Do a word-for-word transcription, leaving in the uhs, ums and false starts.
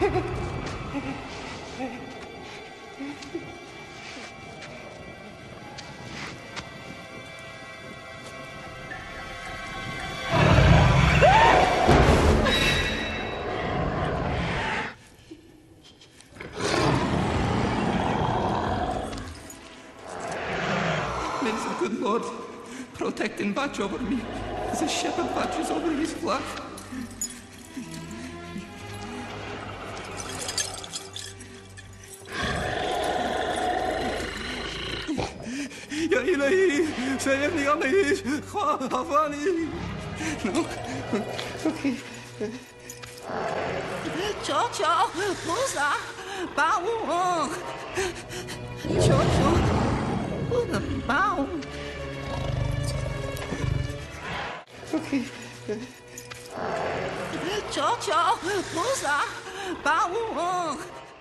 May the good Lord protect and watch over me as a shepherd watches over his flock. Ya ilahi, سيبني عليه خافاني. No, okay. 求求菩萨帮我，求求不能帮我。 Okay. 求求菩萨帮我。